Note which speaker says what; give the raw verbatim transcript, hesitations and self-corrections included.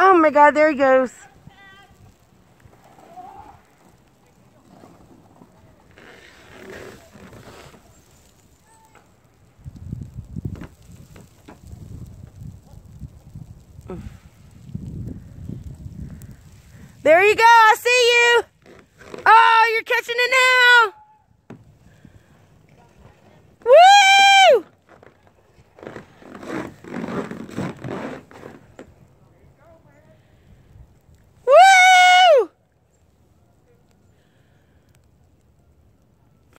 Speaker 1: Oh my God, there he goes. There you go, I see you. Oh, you're catching it now.